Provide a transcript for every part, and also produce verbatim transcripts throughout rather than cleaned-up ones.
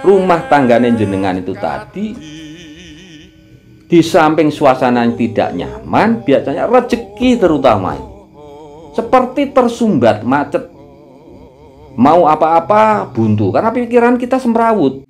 rumah tangganya jenengan itu tadi, di samping suasana yang tidak nyaman, biasanya rezeki terutama itu seperti tersumbat macet. Mau apa-apa buntu karena pikiran kita semrawut.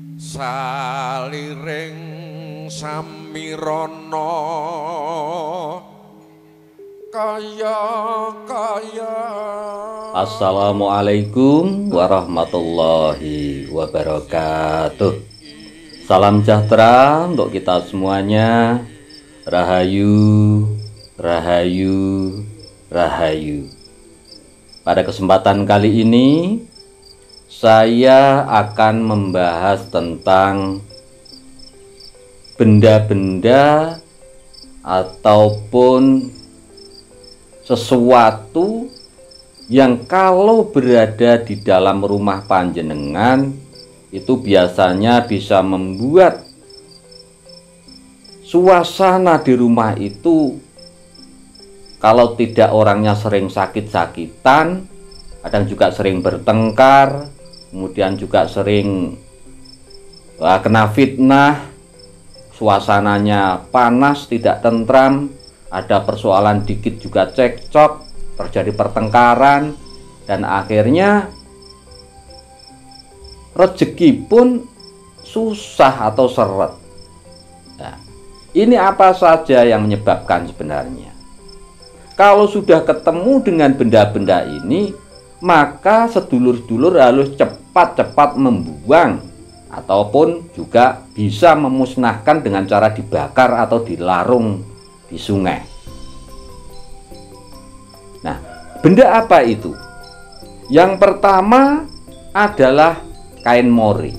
Saliring samirana kaya kaya. Assalamualaikum warahmatullahi wabarakatuh. Salam sejahtera untuk kita semuanya. Rahayu, rahayu, rahayu. Pada kesempatan kali ini saya akan membahas tentang benda-benda ataupun sesuatu yang kalau berada di dalam rumah panjenengan itu biasanya bisa membuat suasana di rumah itu, kalau tidak orangnya sering sakit-sakitan, kadang juga sering bertengkar, kemudian juga sering wah, kena fitnah, suasananya panas, tidak tentram, ada persoalan dikit juga cekcok, terjadi pertengkaran, dan akhirnya rezeki pun susah atau seret. Nah, ini apa saja yang menyebabkan sebenarnya? Kalau sudah ketemu dengan benda-benda ini, maka sedulur-sedulur harus cepat-cepat membuang ataupun juga bisa memusnahkan dengan cara dibakar atau dilarung di sungai. Nah, benda apa itu? Yang pertama adalah kain mori.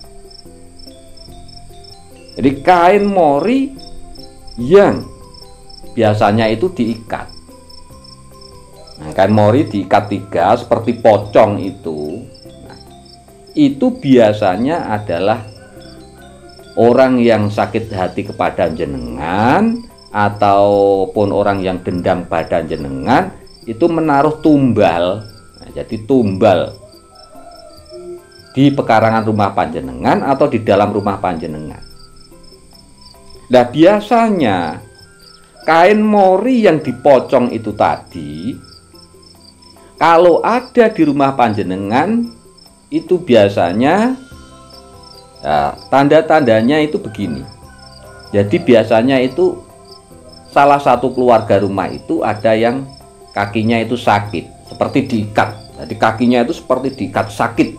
Jadi kain mori yang biasanya itu diikat. Nah, kain mori diikat tiga seperti pocong itu. Nah, itu biasanya adalah orang yang sakit hati kepada jenengan ataupun orang yang dendam pada jenengan itu menaruh tumbal. Nah, jadi tumbal di pekarangan rumah panjenengan atau di dalam rumah panjenengan. Nah, biasanya kain mori yang dipocong itu tadi, kalau ada di rumah panjenengan itu biasanya ya, tanda-tandanya itu begini. Jadi biasanya itu salah satu keluarga rumah itu ada yang kakinya itu sakit, seperti diikat. Jadi kakinya itu seperti diikat, sakit.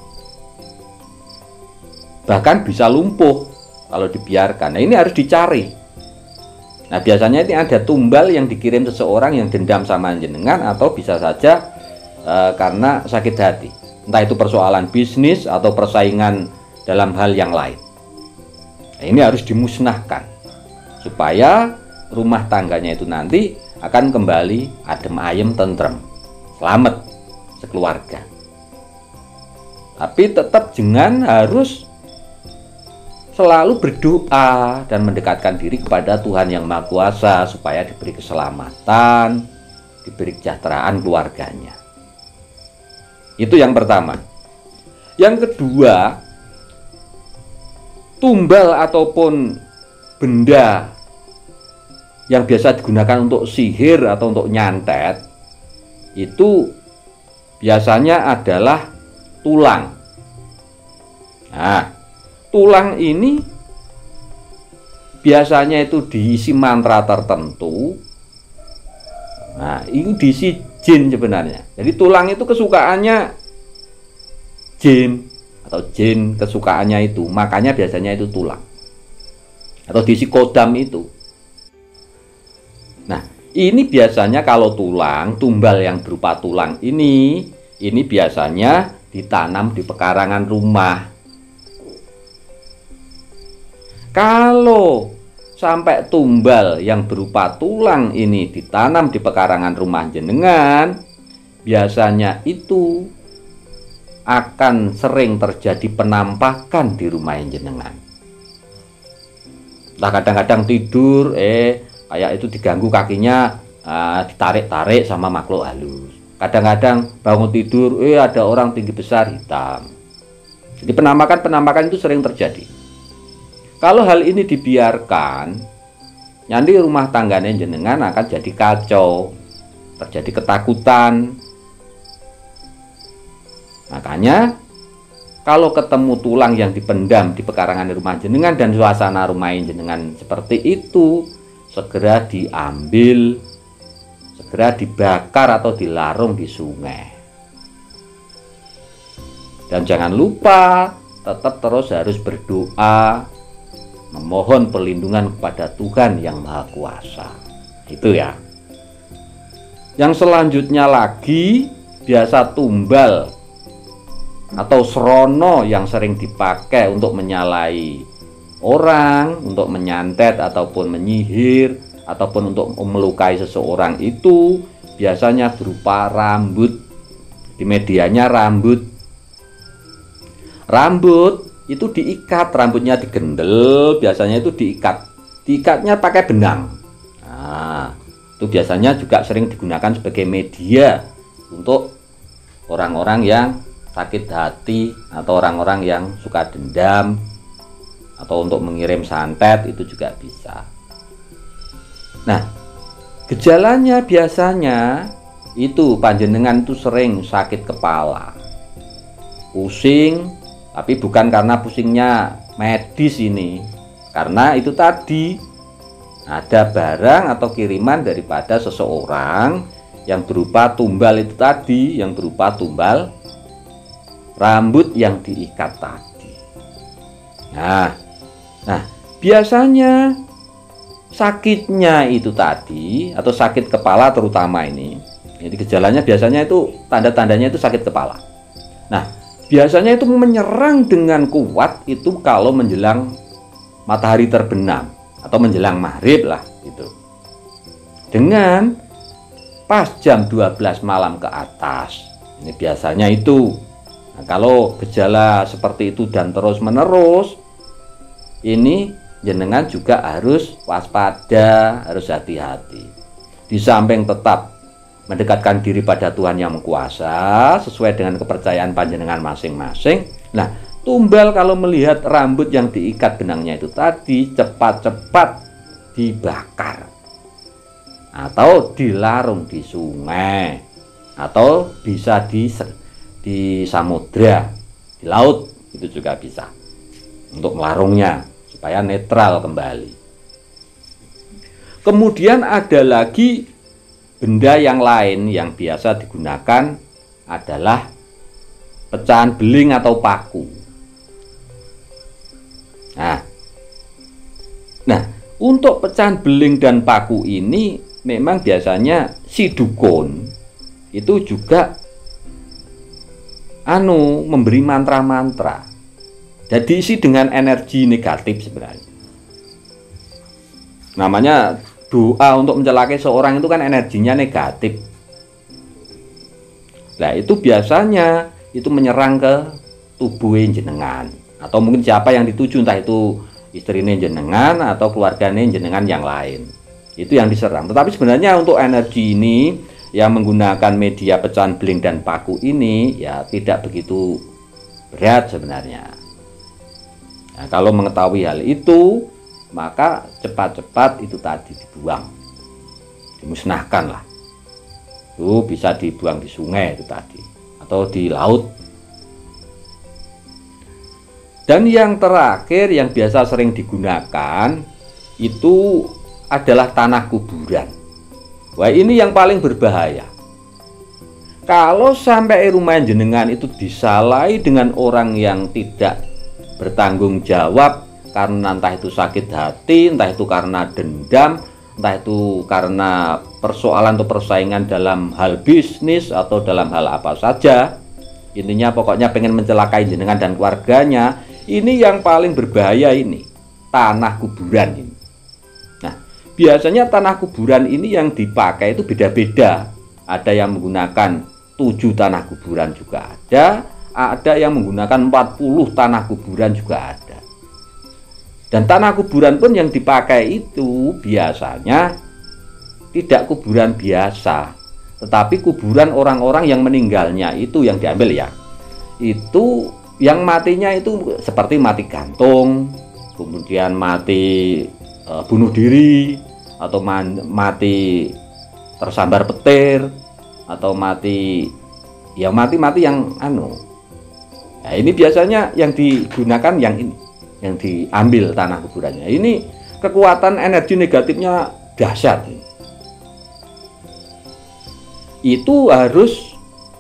Bahkan bisa lumpuh kalau dibiarkan. Nah, ini harus dicari. Nah, biasanya ini ada tumbal yang dikirim seseorang yang dendam sama jenengan, atau bisa saja e, karena sakit hati. Entah itu persoalan bisnis atau persaingan dalam hal yang lain. Nah, ini harus dimusnahkan supaya rumah tangganya itu nanti akan kembali adem ayem tentrem, selamat sekeluarga. Tapi tetap jangan harus selalu berdoa dan mendekatkan diri kepada Tuhan Yang Maha Kuasa supaya diberi keselamatan, diberi kesejahteraan keluarganya. Itu yang pertama. Yang kedua, tumbal ataupun benda yang biasa digunakan untuk sihir atau untuk nyantet itu biasanya adalah tulang. Nah, tulang ini biasanya itu diisi mantra tertentu. Nah, ini diisi jin sebenarnya. Jadi tulang itu kesukaannya jin, atau jin kesukaannya itu, makanya biasanya itu tulang. Atau diisi kodam itu. Nah, ini biasanya kalau tulang, tumbal yang berupa tulang ini, ini biasanya ditanam di pekarangan rumah. Kalau sampai tumbal yang berupa tulang ini ditanam di pekarangan rumah jenengan, biasanya itu akan sering terjadi penampakan di rumah jenengan. Nah, kadang-kadang tidur, eh kayak itu diganggu kakinya, uh, ditarik-tarik sama makhluk halus. Kadang-kadang bangun tidur, eh ada orang tinggi besar hitam. Jadi penampakan-penampakan itu sering terjadi. Kalau hal ini dibiarkan, nanti rumah tangganya jenengan akan jadi kacau, terjadi ketakutan. Makanya kalau ketemu tulang yang dipendam di pekarangan rumah jenengan dan suasana rumah jenengan seperti itu, segera diambil, segera dibakar atau dilarung di sungai. Dan jangan lupa tetap terus harus berdoa, memohon perlindungan kepada Tuhan yang Maha Kuasa. Itu ya. Yang selanjutnya lagi, biasa tumbal atau serono yang sering dipakai untuk menyalai orang, untuk menyantet ataupun menyihir ataupun untuk melukai seseorang itu biasanya berupa rambut. Di medianya rambut. Rambut itu diikat, rambutnya digendel, biasanya itu diikat. Diikatnya pakai benang. Nah, itu biasanya juga sering digunakan sebagai media untuk orang-orang yang sakit hati atau orang-orang yang suka dendam atau untuk mengirim santet, itu juga bisa. Nah, gejalanya biasanya itu panjenengan itu sering sakit kepala, pusing, tapi bukan karena pusingnya medis ini, karena itu tadi ada barang atau kiriman daripada seseorang yang berupa tumbal itu tadi, yang berupa tumbal rambut yang diikat tadi. Nah, nah biasanya sakitnya itu tadi atau sakit kepala terutama ini, jadi gejalanya biasanya itu tanda-tandanya itu sakit kepala. Nah, biasanya itu menyerang dengan kuat itu kalau menjelang matahari terbenam atau menjelang maghrib lah itu. Dengan pas jam dua belas malam ke atas. Ini biasanya itu. Nah, kalau gejala seperti itu dan terus menerus, ini jenengan juga harus waspada, harus hati-hati. Di samping tetap mendekatkan diri pada Tuhan yang Kuasa sesuai dengan kepercayaan panjenengan masing-masing. Nah, tumbal kalau melihat rambut yang diikat benangnya itu tadi, cepat-cepat dibakar atau dilarung di sungai atau bisa di di samudra, di laut, itu juga bisa untuk melarungnya supaya netral kembali. Kemudian ada lagi benda yang lain yang biasa digunakan adalah pecahan beling atau paku. Nah, nah untuk pecahan beling dan paku ini memang biasanya si dukun itu juga anu memberi mantra-mantra. Jadi isi dengan energi negatif sebenarnya. Namanya doa untuk mencelakai seorang itu kan energinya negatif. Nah, itu biasanya itu menyerang ke tubuh jenengan atau mungkin siapa yang dituju, entah itu istrinya jenengan atau keluarganya jenengan yang lain. Itu yang diserang. Tetapi sebenarnya untuk energi ini yang menggunakan media pecahan beling dan paku ini ya tidak begitu berat sebenarnya. Nah, kalau mengetahui hal itu, maka cepat-cepat itu tadi dibuang, dimusnahkan lah. Itu bisa dibuang di sungai itu tadi atau di laut. Dan yang terakhir yang biasa sering digunakan itu adalah tanah kuburan. Wah, ini yang paling berbahaya. Kalau sampai rumah jenengan itu disalai dengan orang yang tidak bertanggung jawab, karena entah itu sakit hati, entah itu karena dendam, entah itu karena persoalan atau persaingan dalam hal bisnis atau dalam hal apa saja, intinya pokoknya pengen mencelakai jenengan dan keluarganya. Ini yang paling berbahaya, ini tanah kuburan ini. Biasanya tanah kuburan ini yang dipakai itu beda-beda. Ada yang menggunakan tujuh tanah kuburan juga ada. Ada yang menggunakan empat puluh tanah kuburan juga ada. Dan tanah kuburan pun yang dipakai itu biasanya tidak kuburan biasa, tetapi kuburan orang-orang yang meninggalnya itu yang diambil ya. Itu Yang matinya itu seperti mati gantung, kemudian mati e, bunuh diri, atau man, mati tersambar petir, atau mati yang mati-mati yang anu. Nah, ini biasanya yang digunakan yang ini, yang diambil tanah kuburannya. Ini kekuatan energi negatifnya dahsyat. Itu harus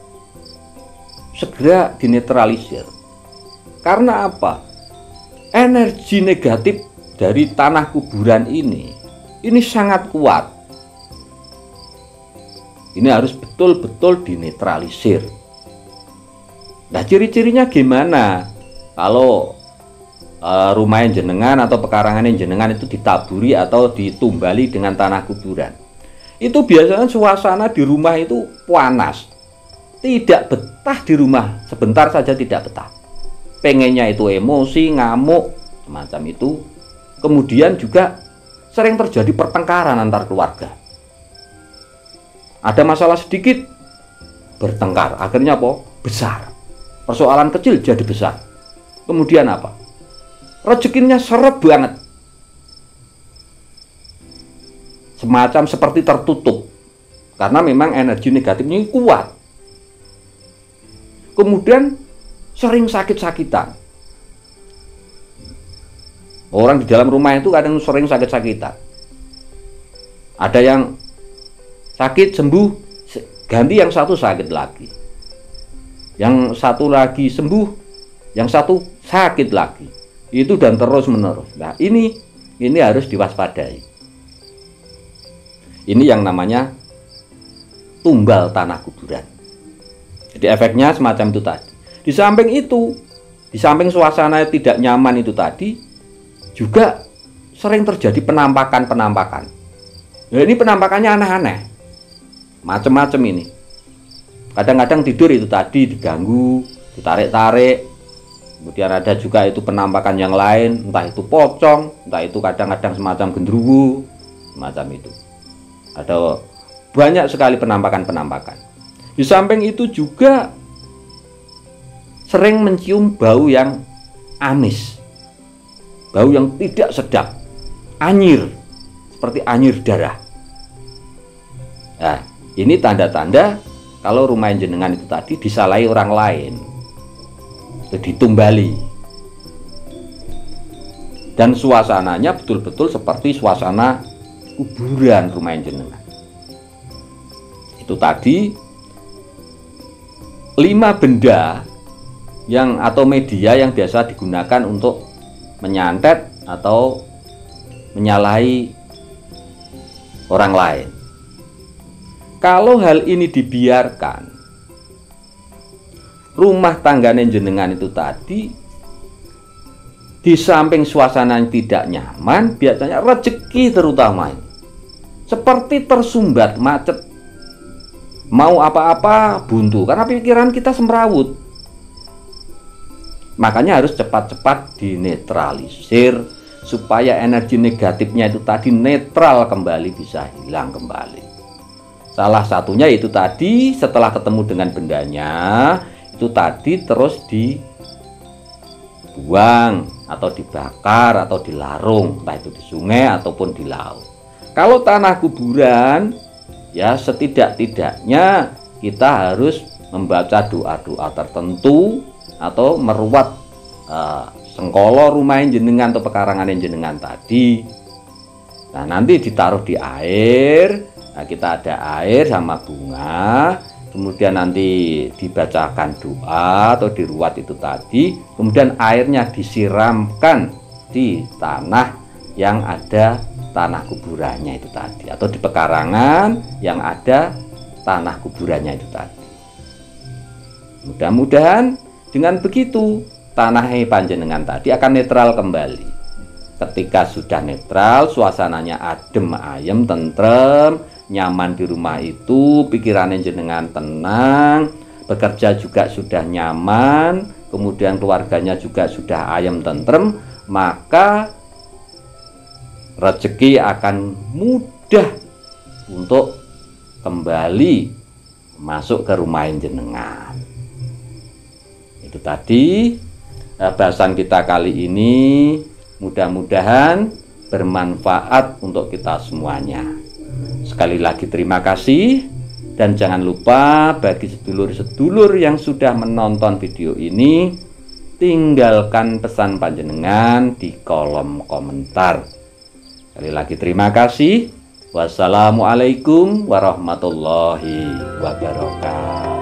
segera dinetralisir. Karena apa? Energi negatif dari tanah kuburan ini ini sangat kuat. Ini harus betul-betul dinetralisir. Nah, ciri-cirinya gimana? Kalau uh, rumah jenengan atau pekarangan jenengan itu ditaburi atau ditumbali dengan tanah kuburan, itu biasanya suasana di rumah itu panas, tidak betah di rumah, sebentar saja tidak betah. Pengennya itu emosi, ngamuk, semacam itu. Kemudian juga sering terjadi pertengkaran antar keluarga. Ada masalah sedikit, bertengkar, akhirnya apa? Besar. Persoalan kecil jadi besar. Kemudian apa? Rezekinya seret banget. Semacam seperti tertutup. Karena memang energi negatifnya kuat. Kemudian sering sakit-sakitan. Orang di dalam rumah itu kadang sering sakit-sakitan. Ada yang sakit sembuh, ganti yang satu sakit lagi. Yang satu lagi sembuh, yang satu sakit lagi. Itu dan terus menerus. Nah, ini ini harus diwaspadai. Ini yang namanya tumbal tanah kuburan. Jadi efeknya semacam itu tadi. Di samping itu, di samping suasana tidak nyaman itu tadi, juga sering terjadi penampakan-penampakan. Nah, ini penampakannya aneh-aneh. Macam-macam ini. Kadang-kadang tidur itu tadi diganggu, ditarik-tarik. Kemudian ada juga itu penampakan yang lain, entah itu pocong, entah itu kadang-kadang semacam genderuwo, semacam itu. Ada banyak sekali penampakan-penampakan. Di samping itu juga sering mencium bau yang amis, bau yang tidak sedap, anyir, seperti anyir darah. Nah, ini tanda-tanda kalau rumah jenengan itu tadi disalahi orang lain, itu ditumbali, dan suasananya betul-betul seperti suasana kuburan rumah jenengan. Itu tadi lima benda yang atau media yang biasa digunakan untuk menyantet atau menyalahi orang lain. Kalau hal ini dibiarkan, rumah tangganya jenengan itu tadi, di samping suasana yang tidak nyaman, biasanya rezeki terutama ini seperti tersumbat, macet, mau apa-apa buntu, karena pikiran kita semrawut. Makanya harus cepat-cepat dinetralisir supaya energi negatifnya itu tadi netral kembali, bisa hilang kembali. Salah satunya itu tadi setelah ketemu dengan bendanya, itu tadi terus dibuang atau dibakar atau dilarung, entah itu di sungai ataupun di laut. Kalau tanah kuburan, ya setidak-tidaknya kita harus membaca doa-doa tertentu atau meruat uh, sengkolo rumah jenengan atau pekarangan jenengan tadi. Nah, nanti ditaruh di air. Nah, kita ada air sama bunga, kemudian nanti dibacakan doa atau diruat itu tadi, kemudian airnya disiramkan di tanah yang ada tanah kuburannya itu tadi, atau di pekarangan yang ada tanah kuburannya itu tadi. Mudah-mudahan dengan begitu tanah panjenengan tadi akan netral kembali. Ketika sudah netral, suasananya adem, ayem, tentrem, nyaman di rumah itu, pikirannya jenengan tenang, bekerja juga sudah nyaman, kemudian keluarganya juga sudah ayem, tentrem, maka rezeki akan mudah untuk kembali masuk ke rumah jenengan. Itu tadi bahasan kita kali ini mudah-mudahan bermanfaat untuk kita semuanya. Sekali lagi terima kasih, dan jangan lupa bagi sedulur-sedulur yang sudah menonton video ini, tinggalkan pesan panjenengan di kolom komentar. Sekali lagi terima kasih. Wassalamualaikum warahmatullahi wabarakatuh.